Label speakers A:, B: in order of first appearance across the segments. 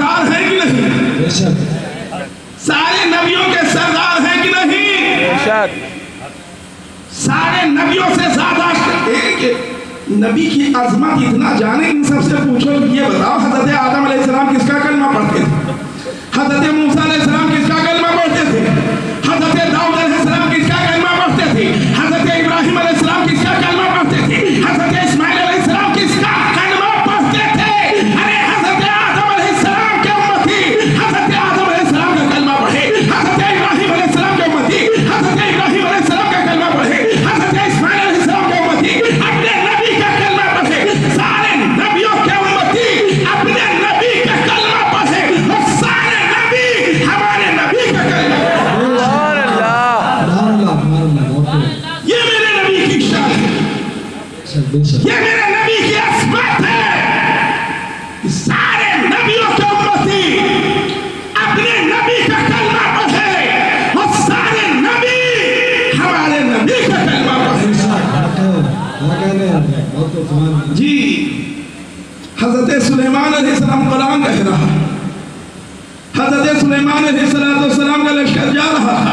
A: سردار ہیں کہ نہیں؟ سارے نبیوں کے سردار ہیں کہ نہیں؟ سارے نبیوں سے زیادہ نبی کی عظمت اتنا جانے، ان سب سے پوچھو یہ بتاؤ حضرت آدم علیہ السلام کس کا کلمہ پڑھتے تھے؟ حضرت موسیٰ علیہ السلام کس کا کلمہ پڑھتے تھے؟ حضرت داؤد علیہ السلام کس کا کلمہ پڑھتے تھے؟ حضرت ابراہیم علیہ السلام کس کا کلمہ پڑھتے تھے؟ حضرت اسماعیل علیہ السلام کس کا کلمہ پڑھتے تھے؟ ارے حضرت آدم علیہ السلام کے امتی حضرت آدم علیہ السلام کا کلمہ پڑھے، حضرت ابراہیم علیہ السلام کے امتی حضرت ابراہیم علیہ السلام کا کلمہ پڑھے، حضرت اسماعیل علیہ السلام کے امتی اپنے نبی کا کلمہ پڑھے، سارے نبیوں کے امتی اپنے نبی کا کلمہ پڑھے، اور سارے نبی ہمارے نبی کا کلمہ پڑھے۔ یہ میرے نبی کی شان ہے، یہ میرے نبی کی عظمت ہے، سارے نبیوں کے امتی اپنے نبی کا کلمہ پڑھے اور سارے نبی ہمارے نبی کا کلمہ پڑھے۔ جی حضرت سلیمان علیہ السلام قرآن کہہ رہا، حضرت سلیمان علیہ السلام کا لشکر جا رہا تھا،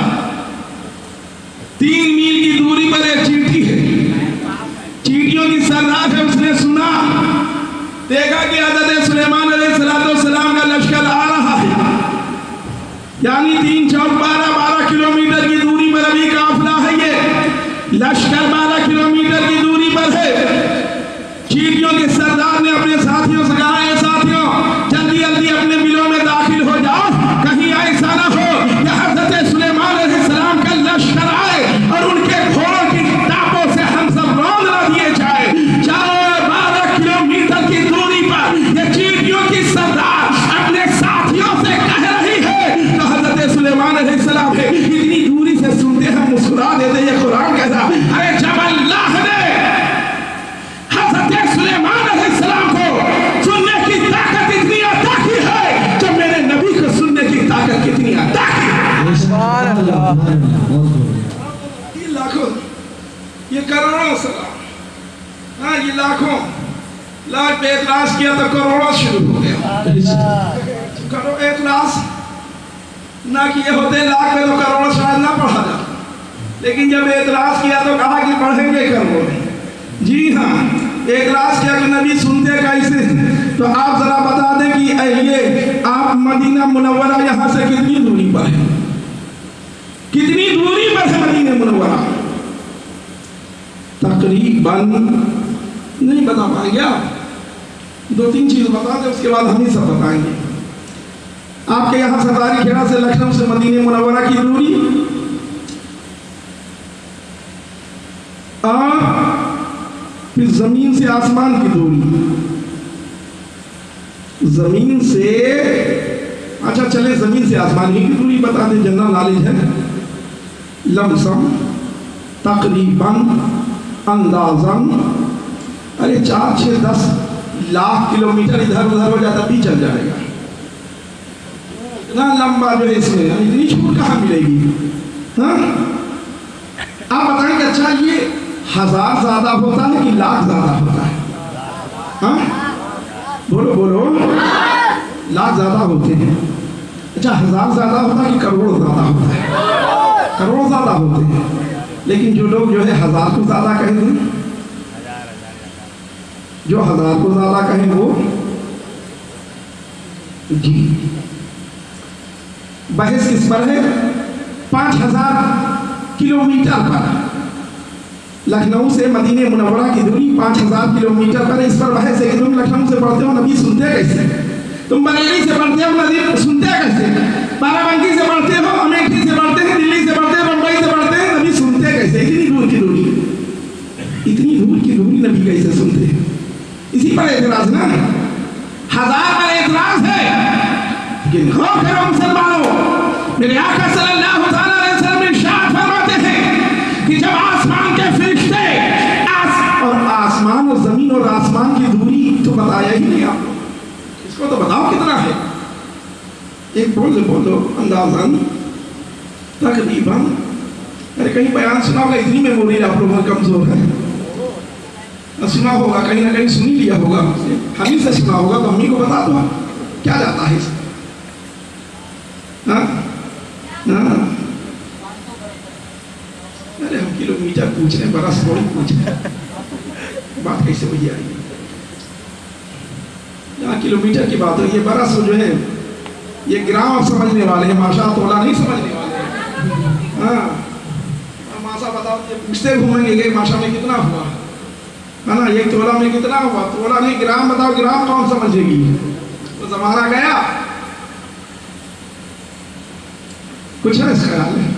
A: 3 میل کی دوری پر ایک چیٹی ہے، چیٹیوں کی سردار ہے، اس نے سنا، دیکھا کہ حضرت سلیمان علیہ السلام کا لشکر آ رہا ہے، یعنی 3 چوک 12 کلومیٹر کی دوری پر ابھی قافلہ ہے، یہ لشکر 12 کلومیٹر کی دوری پر ہے۔ چیٹیوں کے سردار نے اپنے ساتھیوں سے کہا، اے ساتھیوں جلدی جلدی اپنے ملوں میں داخل ہو جاؤ، کہیں ایسا نہ ہو کہ حضرت سلیمان علیہ السلام کا لشکر آئے اور ان کے گھوڑوں کی ٹاپوں سے ہم سب روند نہ دیے جائے۔ 12 کلومیٹر کی دوری پر یہ چیٹیوں کی سردار اپنے ساتھیوں سے کہہ رہی ہے، تو حضرت سلیمان علیہ السلام ہے اتنی دوری سے سنتے ہیں، مسکرا دیتے، یہ قرآن کہتا، ارے جب اللہ نے حضرت سلیمان علیہ السلام کو سننے کی طاقت اتنی عطا کی ہے، جب میرے نبی کو سننے کی طاقت کتنی عطا کی ہے۔ سبحان اللہ۔ یہ لاکھوں، یہ کروڑوں سلام، ہاں یہ لاکھوں لاکھ پہ اعتراض کیا تو کروڑوں شروع ہو گیا۔ کرو اعتراض نہ کیے ہوتے لاکھ پہ تو کروڑوں شاید نہ پڑھا جاتا، لیکن جب اعتراض کیا تو کہا کہ پڑھیں گے کروڑوں۔ جی ہاں، اعتراض کیا کہ نبی سنتے کیسے، تو آپ ذرا بتا دیں کہ یہ آپ مدینہ منورہ یہاں سے کتنی دوری پر ہے؟ کتنی دوری پر ہے مدینہ منورہ؟ تقریباً نہیں بتا پائیں گے آپ، 2-3 چیز بتا دیں، اس کے بعد ہم ہی سب بتائیں گے۔ آپ کے یہاں سرداری کھیڑا سے لکھنؤ سے مدینہ منورہ کی دوری پھر زمین سے آسمان کی دوری، زمین سے، اچھا چلے زمین سے آسمان کی دوری بتا دیں، جنرل نالج ہے، لمسم تقریباً اندازاً ارے 4-6-10 لاکھ کلومیٹر ادھر ادھر ہو جاتا بھی چل جائے گا، اتنا لمبا جو ہے اس میں اتنی چھوٹ کہاں ملے گی؟ ہاں آپ بتائیں کہ اچھا یہ 1000 زیادہ ہوتا ہے کہ لاکھ زیادہ ہوتا ہے؟ ہاں بولو بولو، لاکھ زیادہ ہوتے ہیں، اچھا 1000 زیادہ ہوتا ہے کہ کروڑ زیادہ ہوتا ہے؟ کروڑ زیادہ ہوتے ہیں، لیکن جو لوگ جو ہے 1000 کو زیادہ کہیں گے، جو 1000 کو زیادہ کہیں وہ جی بحث کس پر ہے؟ 5000 کلومیٹر پر لکھنؤ سے مدینہ منورہ کی دوری 5000 کلومیٹر پر، اس پر بحث ہے کہ تم لکھنؤ سے پڑھتے ہو نبی سنتے کیسے، تم بریلی سے پڑھتے ہو نبی سنتے کیسے، بارہ بنکی سے پڑھتے ہو، امیٹھی سے پڑھتے ہیں، دلی سے پڑھتے ہیں، بمبئی سے پڑھتے ہیں، نبی سنتے کیسے؟ اتنی دور کی دوری، اتنی دور کی دوری نبی کیسے سنتے ہیں؟ اسی پر اعتراض نا، 1000 پر اعتراض ہے، لیکن غور کرو مسلمانوں، میرے آقا صلی اللہ علیہ وسلم ارشاد فرماتے ہیں کہ جب آسمان کے فرشتے اور آسمان اور زمین اور آسمان کی دوری تو بتایا ہی نہیں آپ، اس کو تو بتاؤ کتنا ہے؟ ایک بولو اندازاً تقریباً، ارے کہیں بیان سنا ہوگا، اتنی میموری آپ لوگوں کا کمزور ہے، سنا ہوگا کہیں نہ کہیں سنی لیا ہوگا، ہمیں سے سنا ہوگا تو ہمیں کو بتا دو کیا جاتا ہے اس ہاں ہاں ارے ہم کلومیٹر پوچھ رہے ہیں، برس تھوڑی پوچھ رہے ہیں، بات کیسے وہی آئی؟ یہاں کلومیٹر کی بات ہوئی ہے، برس جو ہے یہ گرام آپ سمجھنے والے ہیں، ماشاء تولا نہیں سمجھنے والے ہیں۔ ہاں ماشاء بتاؤ، یہ پوچھتے گھومیں گے کہ ماشاء میں کتنا ہوا ہے نا، ایک تولا میں کتنا ہوا، تولا نہیں گرام بتاؤ، گرام کون سمجھے گی؟ تو زمانہ گیا، کچھ ہے اس خیال ہے؟